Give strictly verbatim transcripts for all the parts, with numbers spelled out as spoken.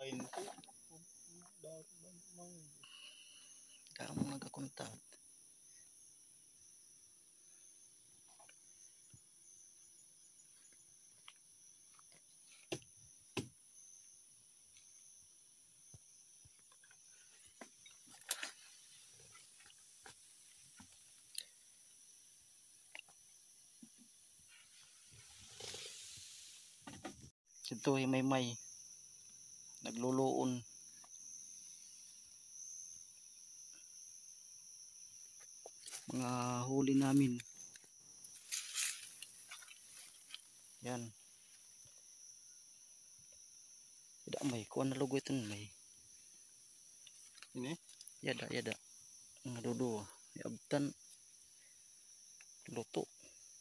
twenty. Kamu nagakontak. Ito ay may may nagluluon. Mga huli namin. Yan. Tidak may kuha na lugo ito may. Ini? Yada yada. Ngadudo. Yabtan. Luto.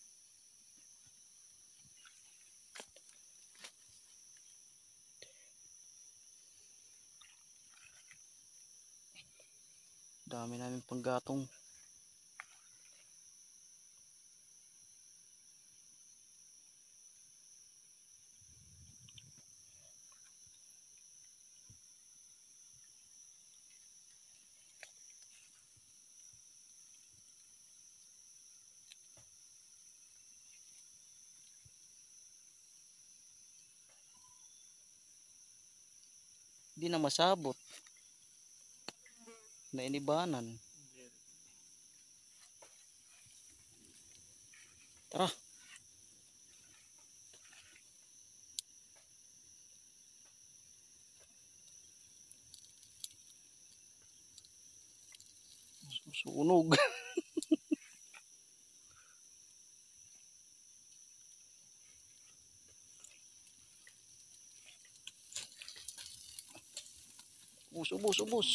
Dami namin panggatong. Di na masabot. Nainibanan. Tara. Susunog. Ubus, ubus, ubus.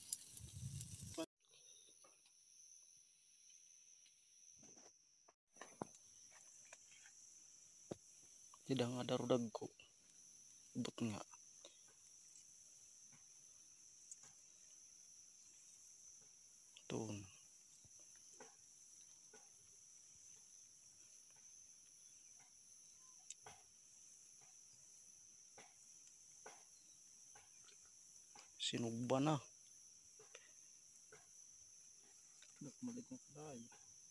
Tidak ada rudag ko. Ubut nga. Tuh. Sinugba na. Nagmalik na tayo.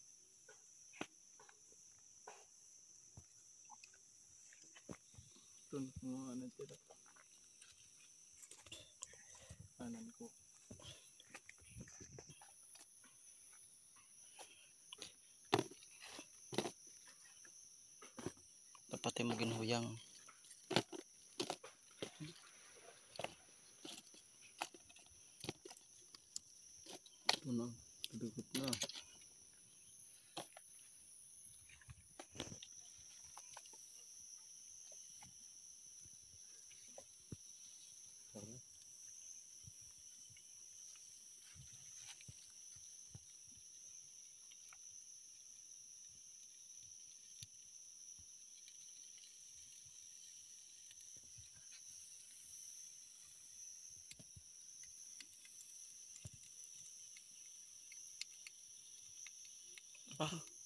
Ito mga ano tira. Kanan ko. Dapat ay maginhuyang. Ito na. Dugot na. Ah.